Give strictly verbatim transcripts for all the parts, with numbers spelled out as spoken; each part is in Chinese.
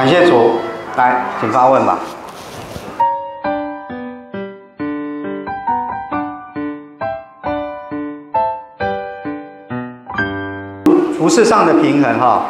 感谢主，来，请发问吧。服事上的平衡哈，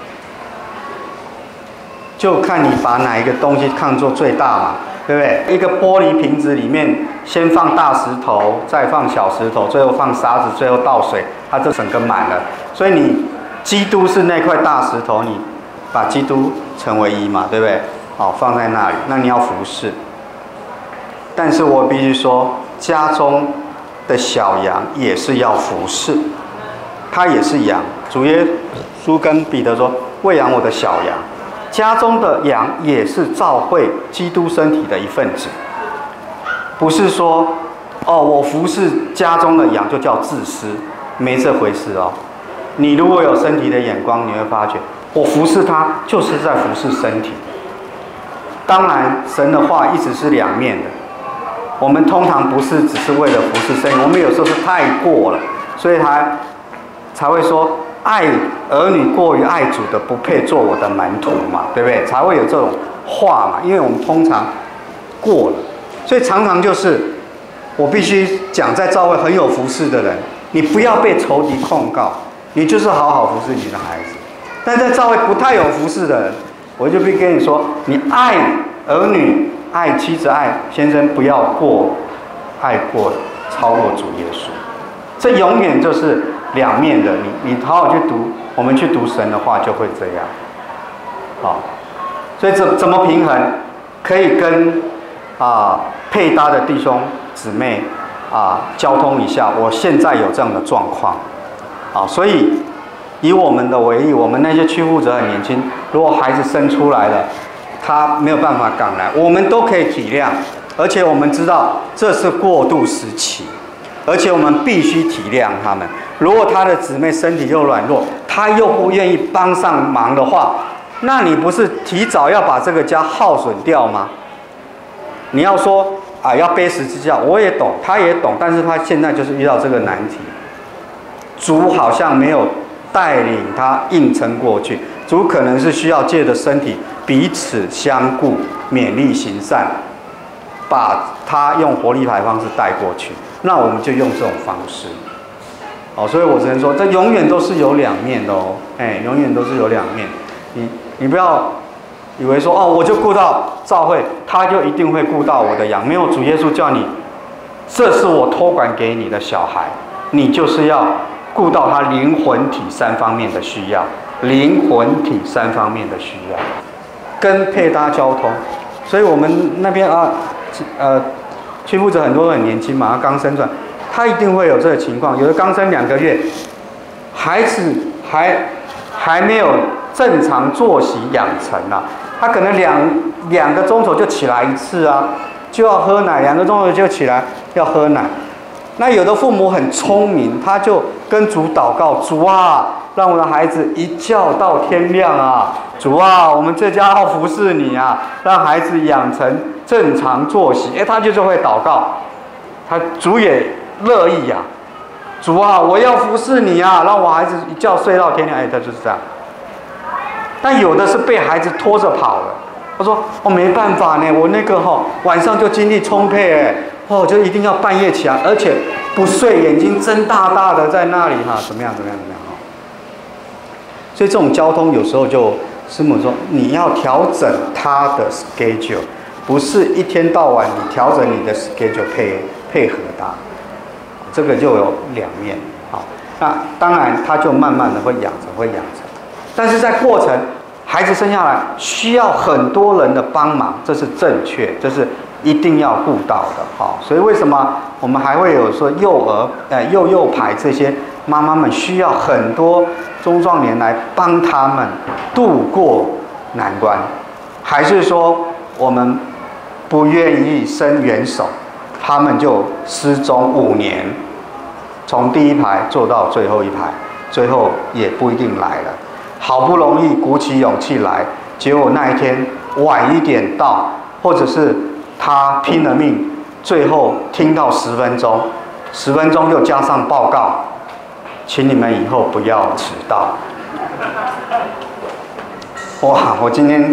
就看你把哪一个东西看作最大嘛，对不对？一个玻璃瓶子里面，先放大石头，再放小石头，最后放沙子，最后倒水，它就整个满了。所以你基督是那块大石头，你把基督成为一嘛，对不对？好，放在那里，那你要服事。但是我必须说，家中的小羊也是要服事，它也是羊。主耶稣跟彼得说：“喂养我的小羊。”家中的羊也是照会基督身体的一份子，不是说哦，我服侍家中的羊就叫自私，没这回事哦。你如果有身体的眼光，你会发觉，我服侍他就是在服侍身体。当然，神的话一直是两面的。我们通常不是只是为了服侍身体，我们有时候是太过了，所以他才会说。爱儿女过于爱主的，不配做我的门徒嘛，对不对？才会有这种话嘛。因为我们通常过了，所以常常就是我必须讲，在教会很有服事的人，你不要被仇敌控告，你就是好好服侍你的孩子。但在教会不太有服事的人，我就必跟你说，你爱儿女、爱妻子、爱先生，不要过爱过超过主耶稣。这永远就是两面的，你你好好去读，我们去读神的话就会这样，好，所以怎怎么平衡，可以跟啊配搭的弟兄姊妹啊交通一下，我现在有这样的状况，啊，所以以我们的为例，我们那些区负责很年轻，如果孩子生出来了，他没有办法赶来，我们都可以体谅，而且我们知道这是过渡时期。而且我们必须体谅他们。如果他的姊妹身体又软弱，他又不愿意帮上忙的话，那你不是提早要把这个家耗损掉吗？你要说啊，要背十字架，我也懂，他也懂，但是他现在就是遇到这个难题。主好像没有带领他硬撑过去，主可能是需要借着身体彼此相顾，勉励行善，把他用活力牌方式带过去。那我们就用这种方式，哦，所以我只能说，这永远都是有两面的哦，哎，永远都是有两面。你你不要以为说哦，我就顾到教会，他就一定会顾到我的羊。没有，主耶稣叫你，这是我托管给你的小孩，你就是要顾到他灵魂体三方面的需要，灵魂体三方面的需要，跟配搭交通。所以我们那边啊，呃。区负责很多都很年轻嘛，他刚生出来，他一定会有这个情况。有的刚生两个月，孩子还还没有正常作息养成啊，他可能两两个钟头就起来一次啊，就要喝奶，两个钟头就起来要喝奶。那有的父母很聪明，他就跟主祷告：主啊，让我的孩子一觉到天亮啊！主啊，我们这家要服侍你啊，让孩子养成正常作息。哎，他就是会祷告，他主也乐意呀、啊。主啊，我要服侍你啊，让我孩子一觉睡到天亮。哎，他就是这样。但有的是被孩子拖着跑了。他说：我、哦、没办法呢，我那个哈、哦、晚上就精力充沛哎。哦，就一定要半夜起来，而且不睡，眼睛睁大大的在那里哈，怎么样怎么样怎么样哈。所以这种交通有时候就师母说，你要调整他的 schedule， 不是一天到晚你调整你的 schedule 配配合他，这个就有两面好。那当然他就慢慢的会养成会养成，但是在过程孩子生下来需要很多人的帮忙，这是正确，这是一定要顾到的，好，所以为什么我们还会有说幼儿、呃幼幼牌这些妈妈们需要很多中壮年来帮他们度过难关，还是说我们不愿意伸援手，他们就失踪五年，从第一排坐到最后一排，最后也不一定来了，好不容易鼓起勇气来，结果那一天晚一点到，或者是他拼了命，最后听到十分钟，十分钟又加上报告，请你们以后不要迟到。哇！我今天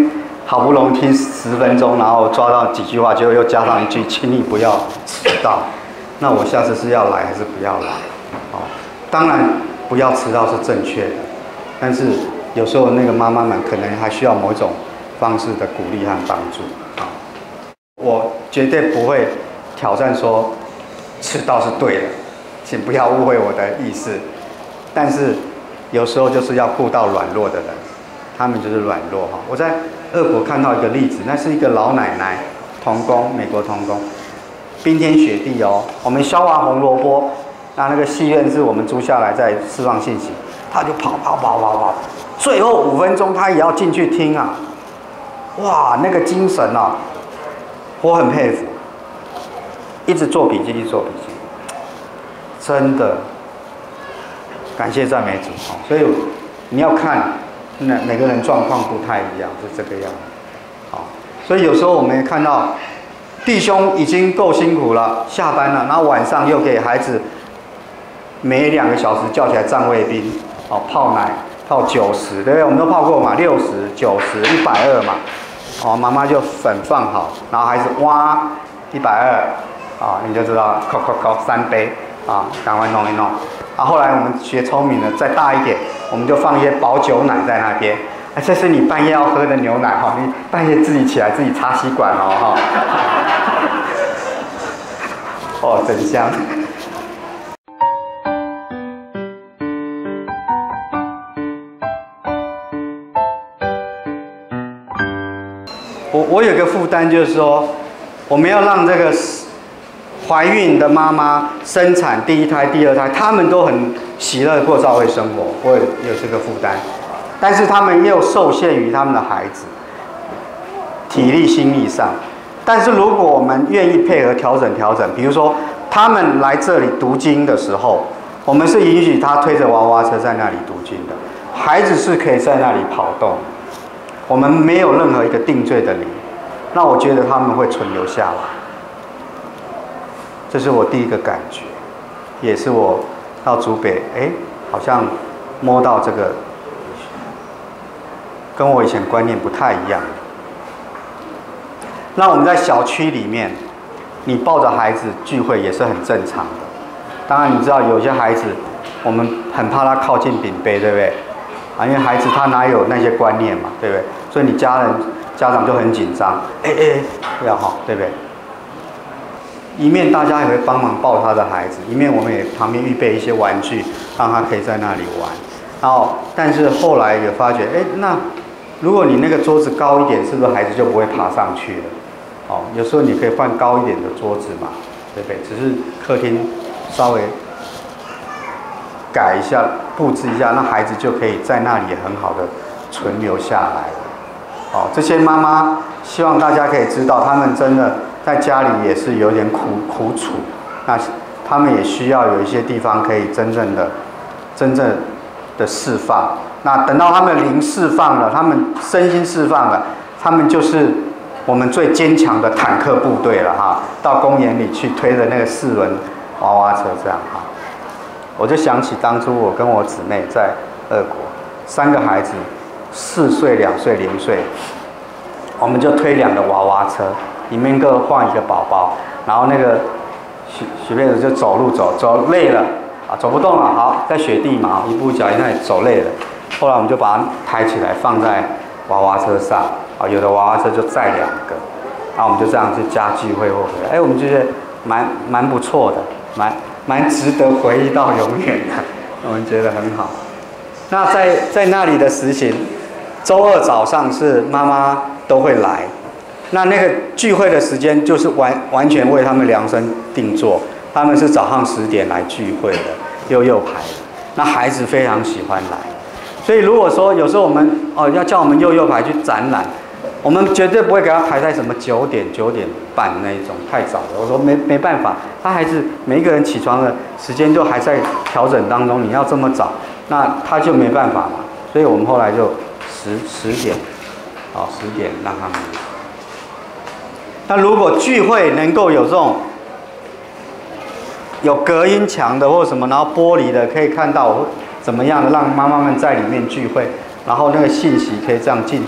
好不容易听十分钟，然后抓到几句话，结果又加上一句，请你不要迟到。那我下次是要来还是不要来？哦，当然不要迟到是正确的，但是有时候那个妈妈们可能还需要某一种方式的鼓励和帮助。啊，我绝对不会挑战说迟到是对的，请不要误会我的意思。但是有时候就是要顾到软弱的人，他们就是软弱哈。我在俄国看到一个例子，那是一个老奶奶，童工，美国童工，冰天雪地哦，我们削完红萝卜，那那个戏院是我们租下来在释放信息，他就跑跑跑跑跑，最后五分钟他也要进去听啊，哇，那个精神啊，我很佩服，一直做笔记，一直做笔记，真的。感谢赞美主，所以你要看，那每个人状况不太一样，是这个样子。好，所以有时候我们也看到弟兄已经够辛苦了，下班了，然后晚上又给孩子每两个小时叫起来站卫兵，哦，泡奶泡九十，对不对？我们都泡过嘛，六十、九十、一百二嘛，哦，妈妈就粉放好，然后孩子哇一百二，啊，你就知道，扣扣扣三杯，啊，赶快弄一弄。啊，后来我们学聪明了，再大一点，我们就放一些保酒奶在那边。啊，这是你半夜要喝的牛奶哈，你半夜自己起来自己插吸管哦哈。哦，真香。我我有个负担，就是说，我们要让这个怀孕的妈妈生产第一胎、第二胎，他们都很喜乐过教会生活，我也有这个负担。但是他们又受限于他们的孩子，体力、心力上。但是如果我们愿意配合调整调整，比如说他们来这里读经的时候，我们是允许他推着娃娃车在那里读经的，孩子是可以在那里跑动，我们没有任何一个定罪的理，那我觉得他们会存留下来。这是我第一个感觉，也是我到竹北，哎，好像摸到这个，跟我以前观念不太一样。那我们在小区里面，你抱着孩子聚会也是很正常的。当然，你知道有些孩子，我们很怕他靠近饼杯，对不对？啊，因为孩子他哪有那些观念嘛，对不对？所以你家人家长就很紧张，哎哎，不要哈，对不对？一面大家也会帮忙抱他的孩子，一面我们也旁边预备一些玩具，让他可以在那里玩。然后，但是后来也发觉，哎，那如果你那个桌子高一点，是不是孩子就不会爬上去了？哦，有时候你可以换高一点的桌子嘛，对不对？只是客厅稍微改一下、布置一下，那孩子就可以在那里很好的存留下来了。哦，这些妈妈希望大家可以知道，他们真的在家里也是有点苦苦楚，那他们也需要有一些地方可以真正的、真正的释放。那等到他们灵释放了，他们身心释放了，他们就是我们最坚强的坦克部队了哈！到公园里去推着那个四轮娃娃车这样哈，我就想起当初我跟我姊妹在俄国，三个孩子，四岁、两岁、零岁，我们就推两个娃娃车，里面各放一个宝宝，然后那个许许妹子就走路走走累了啊，走不动了，好，在雪地嘛，一步脚印那里走累了，后来我们就把它抬起来放在娃娃车上。啊，有的娃娃车就载两个，然后我们就这样去家聚会或回来，哎，我们觉得蛮蛮不错的，蛮蛮值得回忆到永远的，我们觉得很好。那在在那里的实行，周二早上是妈妈都会来，那那个聚会的时间就是完完全为他们量身定做，他们是早上十点来聚会的，幼幼排的，那孩子非常喜欢来，所以如果说有时候我们哦要叫我们幼幼排去展览。我们绝对不会给他排在什么九点、九点半那一种，太早了。我说没没办法，他还是每一个人起床的时间就还在调整当中。你要这么早，那他就没办法嘛。所以我们后来就十十点，啊十点让他们。那如果聚会能够有这种有隔音墙的或什么，然后玻璃的可以看到怎么样的让妈妈们在里面聚会，然后那个信息可以这样进去。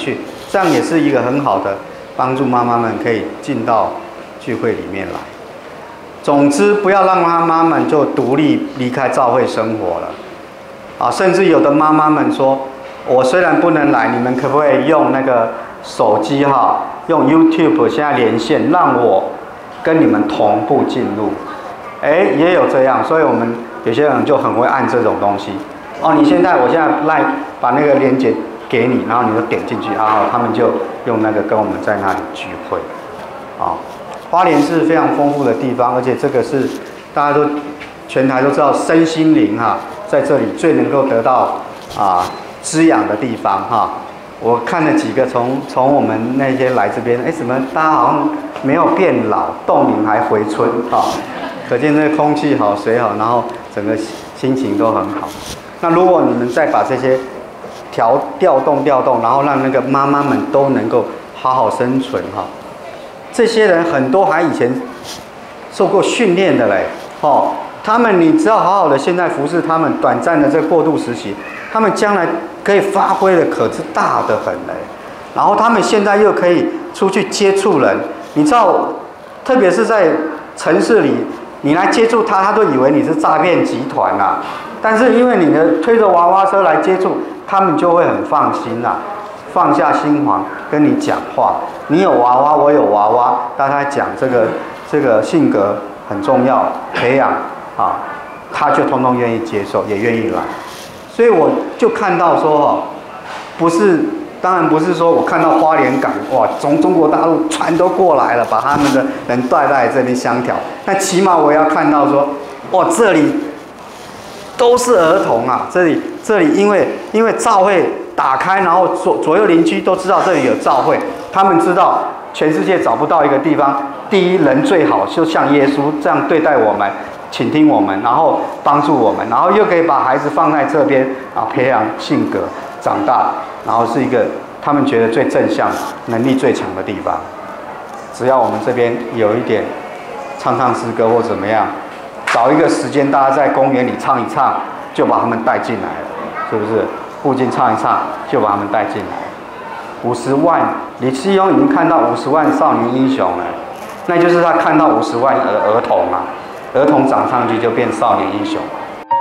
这样也是一个很好的帮助妈妈们可以进到聚会里面来。总之，不要让妈妈们就独立离开教会生活了。啊，甚至有的妈妈们说，我虽然不能来，你们可不可以用那个手机哈，用 YouTube 现在连线，让我跟你们同步进入？哎，也有这样，所以我们有些人就很会按这种东西。哦，你现在我现在来把那个连接给你，然后你就点进去，然后他们就用那个跟我们在那里聚会。啊，花莲是非常丰富的地方，而且这个是大家都全台都知道，身心灵哈。在这里最能够得到啊滋养的地方哈，我看了几个从从我们那些来这边，哎，怎么大家好像没有变老，冻龄还回春哈，可见这空气好，水好，然后整个心情都很好。那如果你们再把这些调调动调动，然后让那个妈妈们都能够好好生存哈，这些人很多还以前受过训练的嘞，哦。他们，你只要好好的现在服侍他们，短暂的这个过渡时期，他们将来可以发挥的可是大的很嘞。然后他们现在又可以出去接触人，你知道，特别是在城市里，你来接触他，他都以为你是诈骗集团啊。但是因为你的推着娃娃车来接触，他们就会很放心啦，放下心防跟你讲话。你有娃娃，我有娃娃，大家讲这个这个性格很重要，培养。啊，他就通通愿意接受，也愿意来，所以我就看到说哦，不是，当然不是说我看到花莲港哇，从中国大陆船都过来了，把他们的人带来这边相调，但起码我要看到说，哇，这里都是儿童啊，这里这里因为因为教会打开，然后左左右邻居都知道这里有教会，他们知道全世界找不到一个地方，第一人最好，就像耶稣这样对待我们。倾听我们，然后帮助我们，然后又可以把孩子放在这边啊，培养性格，长大，然后是一个他们觉得最正向、能力最强的地方。只要我们这边有一点唱唱诗歌或怎么样，找一个时间大家在公园里唱一唱，就把他们带进来了，是不是？附近唱一唱，就把他们带进来。五十万，李世庸已经看到五十万少年英雄了，那就是他看到五十万儿儿童啊。儿童长上去就变少年英雄。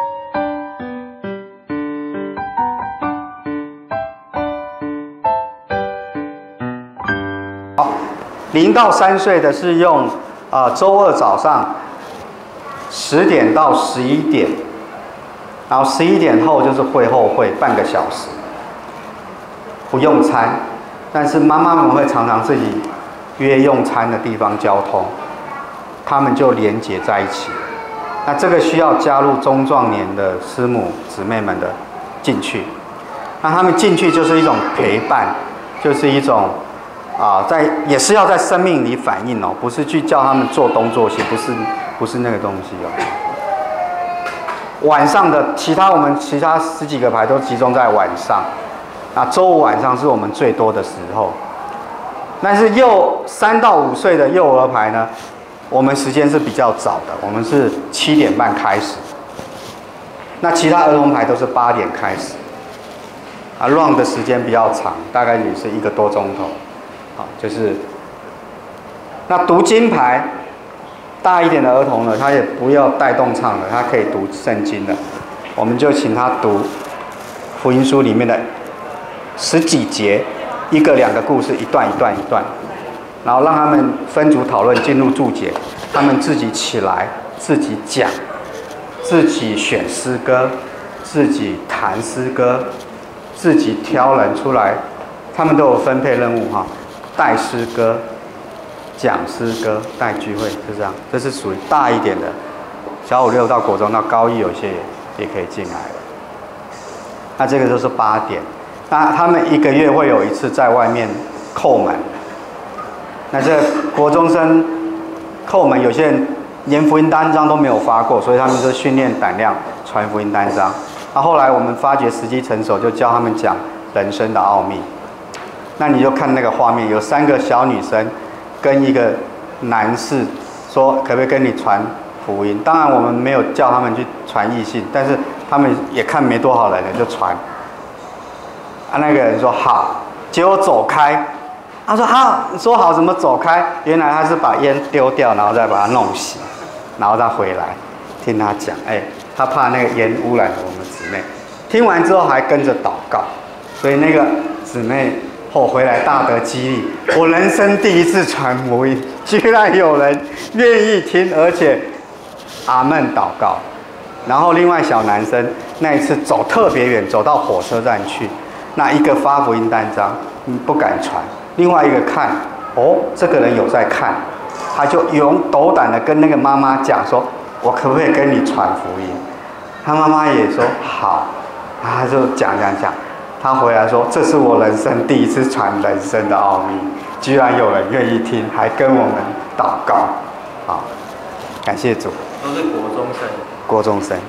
好，零到三岁的是用啊、呃、周二早上十点到十一点，然后十一点后就是会后会半个小时，不用餐，但是妈妈们会常常自己约用餐的地方交通。他们就连结在一起，那这个需要加入中壮年的师母姊妹们的进去，那他们进去就是一种陪伴，就是一种啊，在也是要在生命里反应哦，不是去叫他们做东做西，不是不是那个东西哦。晚上的其他我们其他十几个排都集中在晚上，那周五晚上是我们最多的时候，但是幼三到五岁的幼儿排呢？我们时间是比较早的，我们是七点半开始，那其他儿童排都是八点开始，啊 ，run 的时间比较长，大概也是一个多钟头，好，就是，那读经排，大一点的儿童呢，他也不要带动唱了，他可以读圣经的，我们就请他读福音书里面的十几节，一个两个故事，一段一段一段。然后让他们分组讨论，进入注解，他们自己起来，自己讲，自己选诗歌，自己弹诗歌，自己挑人出来，他们都有分配任务哈，带诗歌，讲诗歌，带聚会，就这样。这是属于大一点的，小五六到国中到高一，有些也也可以进来了。那这个就是八点，那他们一个月会有一次在外面叩门。那这国中生叩门，有些人连福音单张都没有发过，所以他们就训练胆量传福音单张。那后来我们发觉时机成熟，就教他们讲人生的奥秘。那你就看那个画面，有三个小女生跟一个男士说，可不可以跟你传福音？当然我们没有叫他们去传异性，但是他们也看没多少人了，就传。啊，那个人说好， 结果走开。他说好，说好怎么走开？原来他是把烟丢掉，然后再把它弄熄，然后再回来听他讲。哎，他怕那个烟污染了我们姊妹。听完之后还跟着祷告，所以那个姊妹后回来大得激励。我人生第一次传福音，居然有人愿意听，而且阿们祷告。然后另外小男生那一次走特别远，走到火车站去，那一个发福音单张，不敢传。另外一个看，哦，这个人有在看，他就勇斗胆的跟那个妈妈讲说：“我可不可以跟你传福音？”他妈妈也说好，他就讲讲讲，他回来说：“这是我人生第一次传人生的奥秘，居然有人愿意听，还跟我们祷告。”好，感谢主。 都是国中生。 国中生。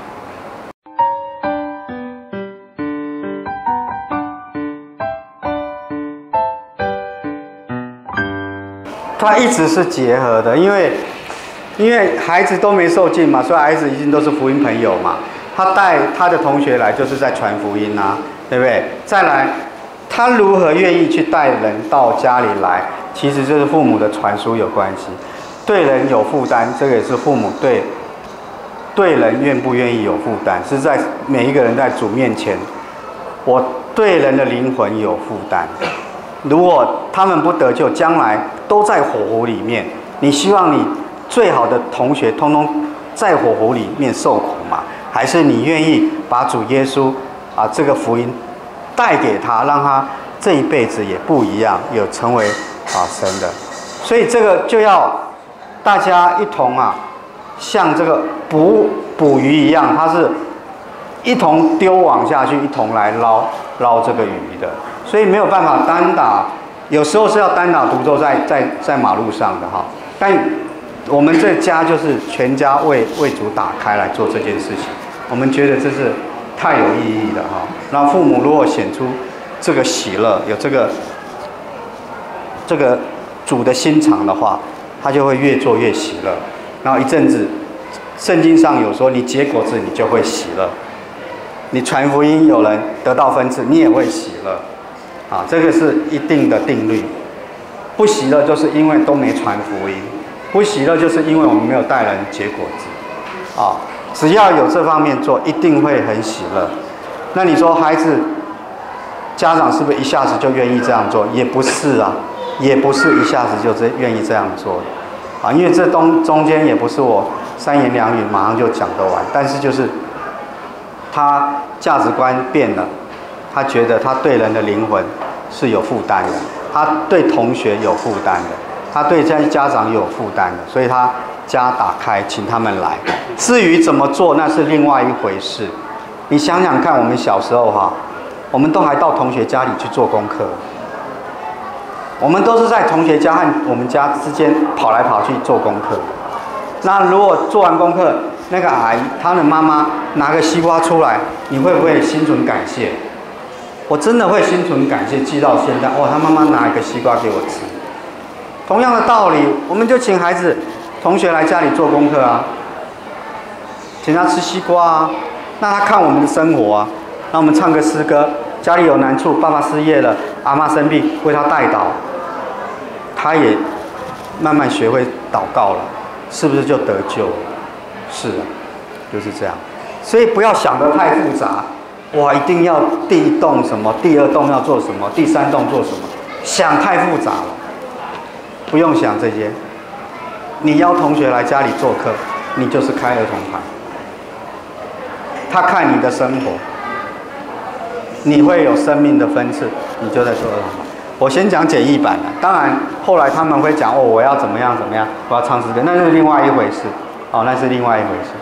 他一直是结合的，因为因为孩子都没受尽嘛，所以孩子一定都是福音朋友嘛。他带他的同学来，就是在传福音啊，对不对？再来，他如何愿意去带人到家里来，其实就是父母的传输有关系。对人有负担，这个也是父母对对人愿不愿意有负担，是在每一个人在主面前，我对人的灵魂有负担。如果他们不得救，将来都在火湖里面，你希望你最好的同学通通在火湖里面受苦吗？还是你愿意把主耶稣啊这个福音带给他，让他这一辈子也不一样，有成为啊神的？所以这个就要大家一同啊，像这个捕捕鱼一样，它是一同丢网下去，一同来捞捞这个鱼的。所以没有办法单打，有时候是要单打独斗在在在马路上的哈。但我们这家就是全家为为主打开来做这件事情，我们觉得这是太有意义的哈。那父母如果显出这个喜乐，有这个这个主的心肠的话，他就会越做越喜乐。然后一阵子，圣经上有说，你结果子你就会喜乐，你传福音有人得到分赐，你也会喜乐。啊，这个是一定的定律。不喜乐就是因为都没传福音，不喜乐就是因为我们没有带人结果子。啊，只要有这方面做，一定会很喜乐。那你说孩子，家长是不是一下子就愿意这样做？也不是啊，也不是一下子就这愿意这样做的。啊，因为这中中间也不是我三言两语马上就讲得完，但是就是他价值观变了。他觉得他对人的灵魂是有负担的，他对同学有负担的，他对家家长有负担的，所以他家打开，请他们来。至于怎么做，那是另外一回事。你想想看，我们小时候哈，我们都还到同学家里去做功课，我们都是在同学家和我们家之间跑来跑去做功课。那如果做完功课，那个阿姨她的妈妈拿个西瓜出来，你会不会心存感谢？我真的会心存感谢，记到现在。哇，他妈妈拿一个西瓜给我吃。同样的道理，我们就请孩子、同学来家里做功课啊，请他吃西瓜啊，让他看我们的生活啊。那我们唱个诗歌，家里有难处，爸爸失业了，阿嬷生病，为他代祷，他也慢慢学会祷告了，是不是就得救了？是啊，就是这样。所以不要想得太复杂。哇，一定要第一栋什么，第二栋要做什么，第三栋做什么，想太复杂了，不用想这些。你邀同学来家里做客，你就是开儿童盘，他看你的生活，你会有生命的分次，你就在做儿童盘。我先讲简易版的，当然后来他们会讲哦，我要怎么样怎么样，我要唱诗歌，那是另外一回事，哦，那是另外一回事。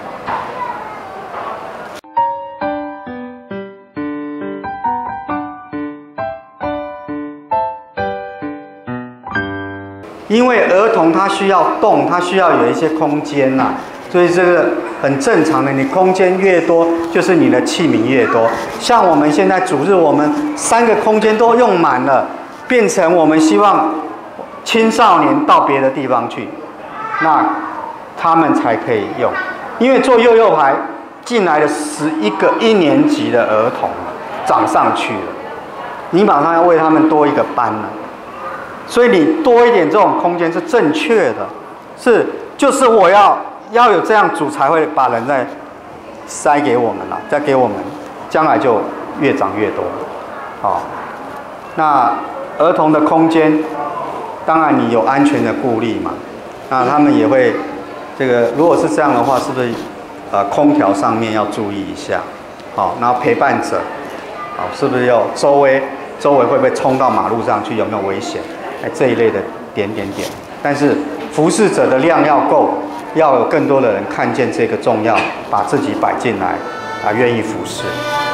因为儿童他需要动，他需要有一些空间呐、啊，所以这个很正常的。你空间越多，就是你的器皿越多。像我们现在主日，我们三个空间都用满了，变成我们希望青少年到别的地方去，那他们才可以用。因为做幼幼排进来了十一个一年级的儿童，长上去了， 你马上要为他们多一个班了。所以你多一点这种空间是正确的，是就是我要要有这样主才会把人再塞给我们了，再给我们，将来就越长越多。好，那儿童的空间，当然你有安全的顾虑嘛，那他们也会这个，如果是这样的话，是不是呃空调上面要注意一下？好，然后陪伴者，好，是不是要周围周围会不会冲到马路上去，有没有危险？哎，这一类的点点点，但是服侍者的量要够，要有更多的人看见这个重要，把自己摆进来，啊，愿意服侍。